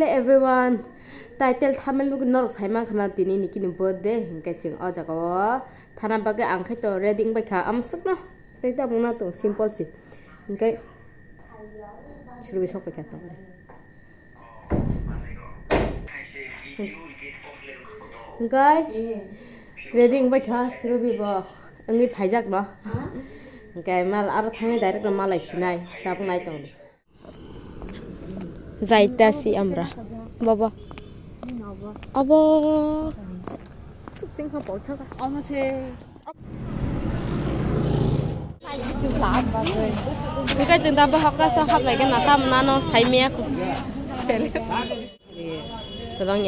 Hello everyone. Title thamel lu norok saimang khana tini ni kini birthday hingkai ching aja kawa thana bagai angkai to reading bai kha amsuk no taita mungna to simple si hingkai shuru bi sok bai kha to hingkai reading bai kha shuru bi bo angi phaijak no hingkai mal ar thangai direct malai sinai tapung nai to zaita si amra baba abo sing khop thak ama che cái chúng ta học ra sao học lại cái nào ta mà nó say mía cũng từ đó nhỉ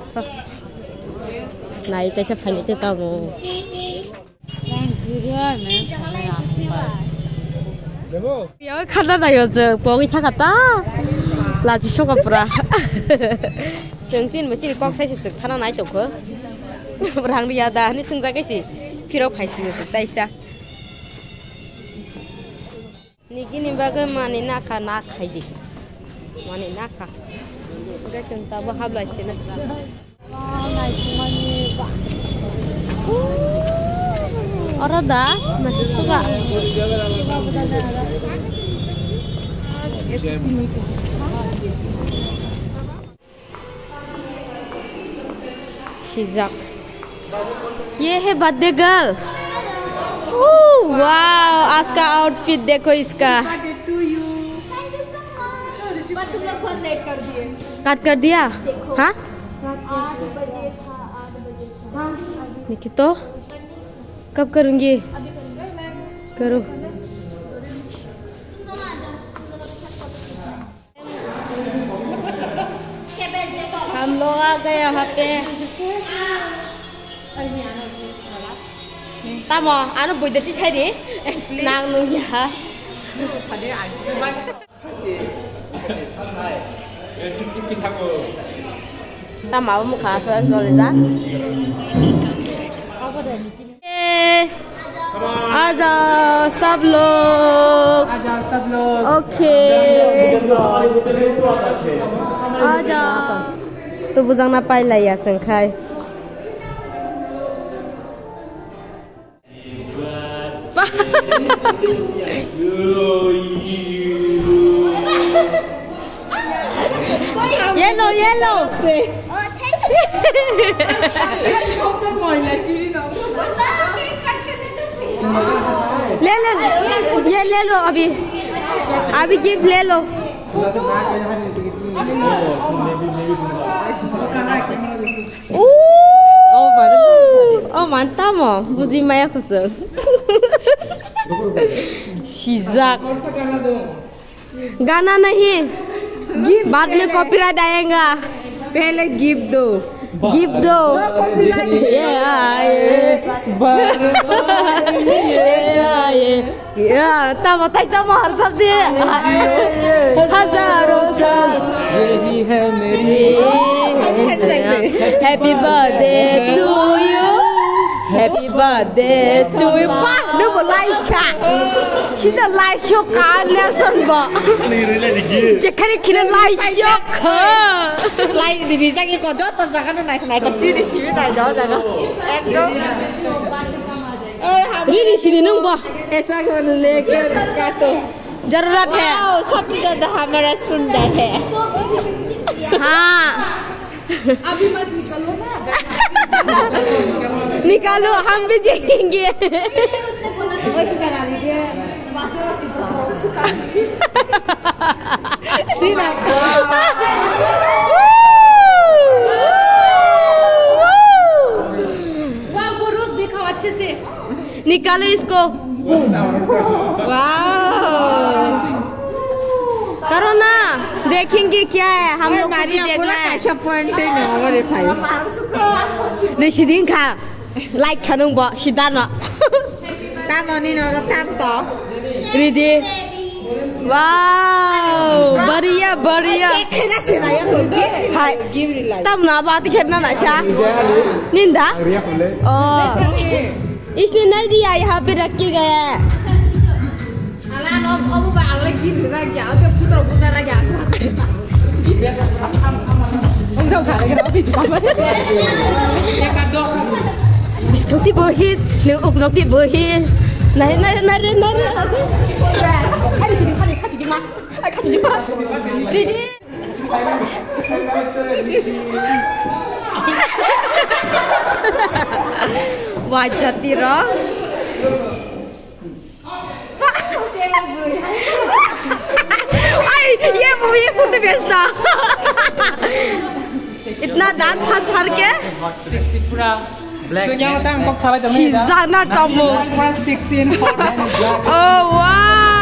này tôi sẽ phải lấy từ tao rồi 여기 가다다 요즘 뻥이 타갔다 라지 쇼가 브라 정진 뭐지 꼭 사실 쓱 타나 나이 좋고 브랑 리아다 아니 승자게시 필요 파시고 있다 니기니 바가 많이 나카 나카이디 많이 나카 그게 진짜 뭐 하블라시네 와 나이스 많이 어라다 맞지 수가 शिज़ा ये है birthday girl वाव आज का outfit देखो इसका cut कर दिया हाँ 8 बजे था 8 बजे निकी तो कब करूँगी करो हम लोग आ गए यहाँ पे tamo anu buat di sini nang nungya tamo muka asal Lisa आजा सब लोग ओके आजा तो बुझांग ना पाइला या संखाय yellow yellow ले ले ये ले लो अभी गिफ्ट ले लो oh mantap mau buji maya kusuk शिज़ाक गाना नहीं बाद में कॉपीराइट आएगा पहले गिफ्ट दो ये तब हर सब हजारों साल यही है मेरी happy birthday to you Happy birthday to you. Wah, lu mau like ya? Kita like show kan lesson bo. Cekari kita like show ke. Like di bisa kita kau jatuh jangan naik ke sini naik jauh jangan. Ini sini nung bo. ऐसा कौन लेकर काटो जरूरत है सबसे ज्यादा हमारा सुंदर है हाँ अभी मत निकलो ना निकालो हम भी देखेंगे दिखाओ अच्छे से निकालो इसको वाह करो ना देखेंगे क्या है हम लोग भी देखना है नहीं सीधी खा लाइक खानूं बो सीधा ना ताम नहीं ना ताम तो रेडी वाव बढ़िया बढ़िया हाय तब ना बात खेलना ना चा निंदा इसने नहीं दिया यहाँ पे रख के गया है Alam, kamu bang lagi juga, ya, udah putar-putar aja. Biskut di bohit, nuk di bohit. Nari. Ayo sini kasih gimana? Kasih gimana? Ready? Wajah tira. ये मूवी फुट बेचता इतना दांत फाड़ के पूरा सुनिया होता है हमको साला जमीन सीज़ना टॉमो पूरा 16 हॉट ओह वाह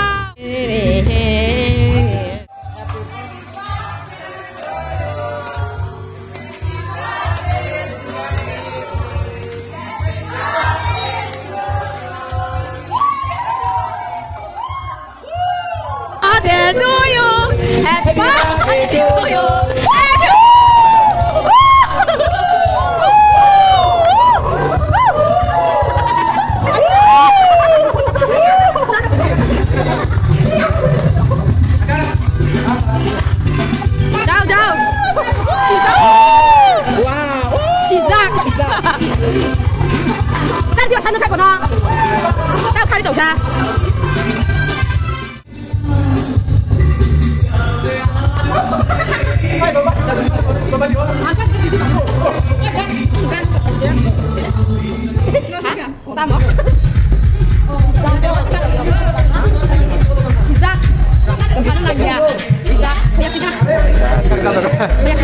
to you, happy birthday to you, Down. Wow. 시작. 짠 뒤에 산는 갈 거다. 딱 칼이 또 자. Tama. Sisak. Sana lagi ya. Sisak. Banyak.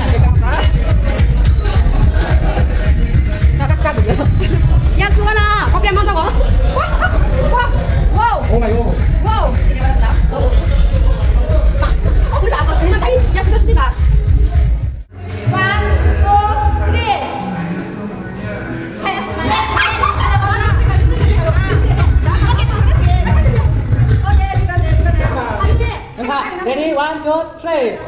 Yang suara, kau bilang mana kau? Wow. Oh my god. Wow. Sudah apa sih nanti? Ya sudah Pak. 1, 2, 3. Ready 1 2 3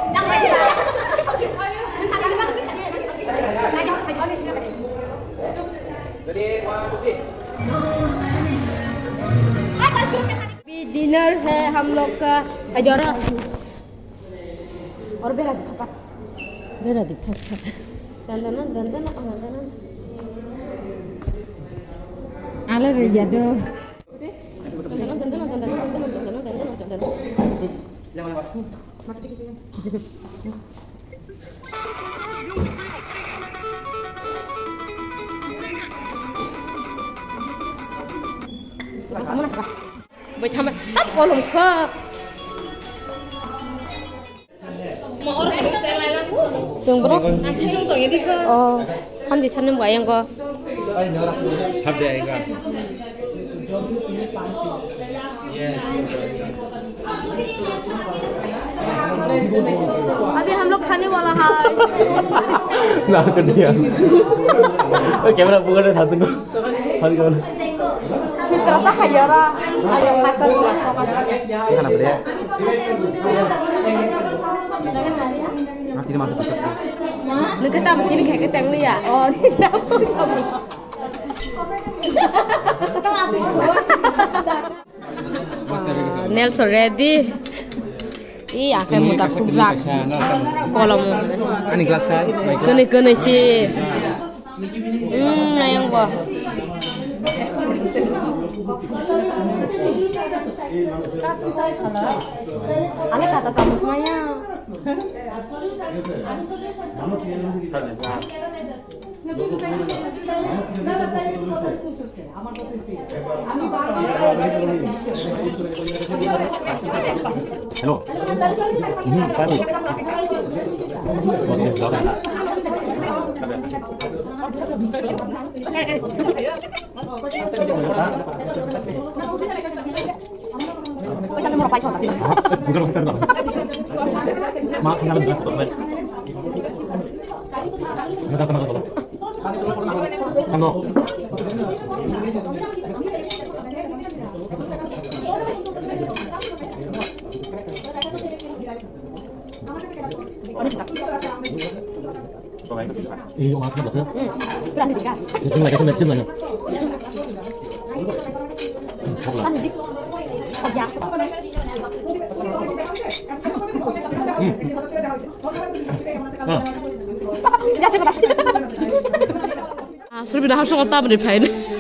dinner है हम लोग का हजारा और बेरा दिखा dandan ala rejado Jangan waktu. kamu nak apa? Buat sama tak kolom ke. Mau orang yang saya lain aku. Sungguh. Nanti sungguh jadi ke. Oh, kan di sana buat yang kau. Hab deh enggak. अभी हम लोग खाने वाला है ना कर दिया camera पकड़ था तुमको हाथ कौन kita tak hayara ada pasar खाना बढ़िया mati dia masuk besok นึกก็ตามกินแข่งกันแตงเลยอ่ะอ๋อนี่น้ำก็มาถึงNels ready iya kayak mutak tukzak kolom ini gelas kan kene sih nayang gua aneh kata kamu semuanya Hello. Baru. Maaf, nggak ada berat. Nggak tahu kenapa. Ano? Iyo, maaf na ba sir? Kurang ditinggal. Yung lagi sa medicine lang. Ano di? Pagyak. Ah. Suruh pindah harus ngotak berdepan.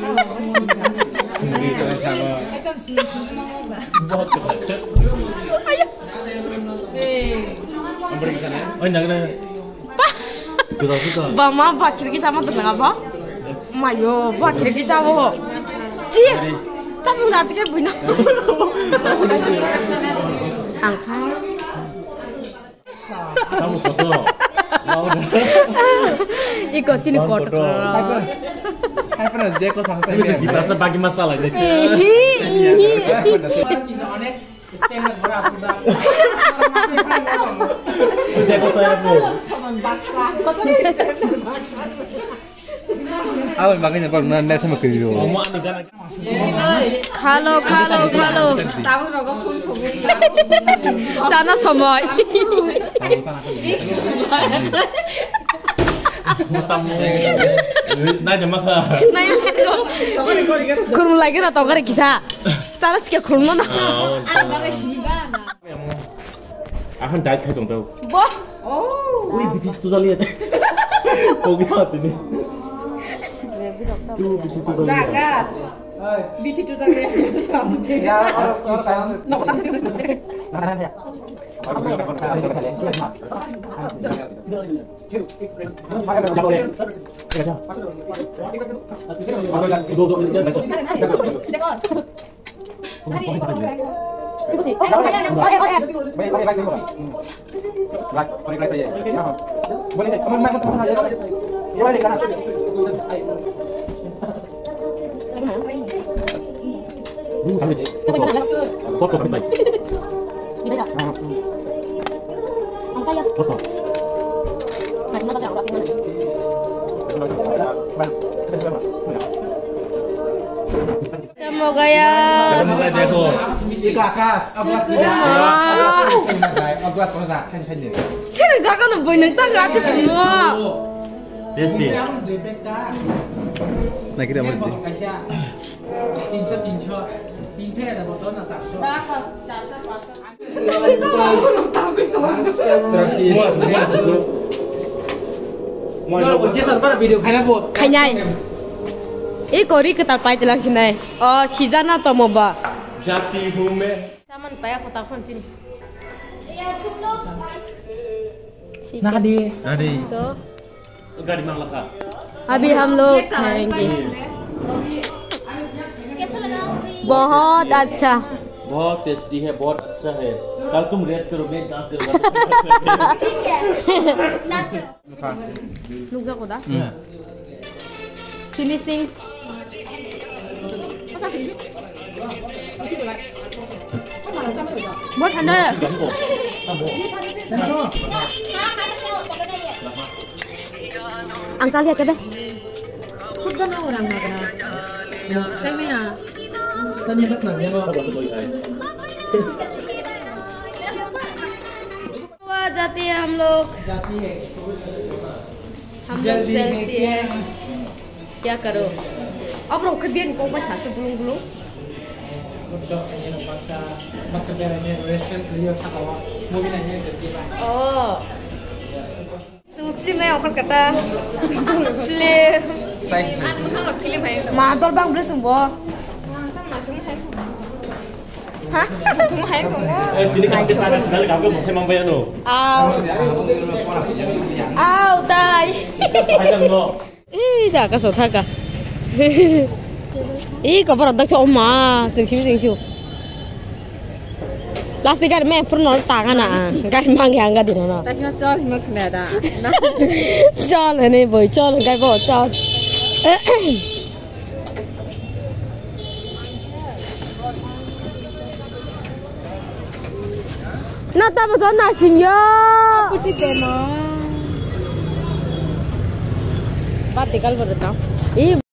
Oh, jangan. Bama bakir kita mau tenang apa? Mayo bakir kita mau. Ci, tapi nanti kayak punya. Angkat. Kamu foto. Ikut sini foto. Hai pernah Jeko sampai Bisa dibahas bagi masalah jadi. Jeko saya bu. Awan makanya kalau nanda sama kiri. Kalau. Sana semua. Nanya masa. Nanya kurung lagi tak tahu kan kisah. Cara sih kurung mana? Ada bagai siapa? Akan dah kayak contoh. Boh. Wih, BTS tu lihat. Pogi banget ini. Tuh, BTS tu lihat. Nagas. BTS tu lihat. Ya, Mau gaya. Saya jangan boleh tangga hati semua. Desti. Nah kita mau. Kayaknya. Ini kori ketal pai telang sini. Oh, Shizana atau Moba? Jati hume. Taman payah kota kon sini. Nadi. तो गाड़ी मांग लगा अभी हम लोग खाएंगे कैसा लगा बहुत अच्छा बहुत टेस्टी है बहुत अच्छा है कल तुम रेस्ट करो मैं डांस करूंगा ठीक है नाचो लुक जा कोदा फिनिशिंग बहुत ठंडा है angsa lihat coba udah mau orang mana saya mana Tanya ke sana ya. wah जाते हैं हम लोग चलते हैं क्या करो अब लोग कभी इनको बचा तो गुलू oh film này ông con kata film anh muốn thằng là film hay mà tôi bang bớt sủng bò mà chúng hay hả chúng hay không ini kan kita sekali kamu mau semang bayar no ao tai ayam no dah cái số thắc à có bao giờ cho ông mà sing siu plastik kan meh pernah tangan ah kai mang yang enggak di mana tapi col cuma kena ada col ini boy col kai bawa col nata macam nasi ya putih demo batikal berdatang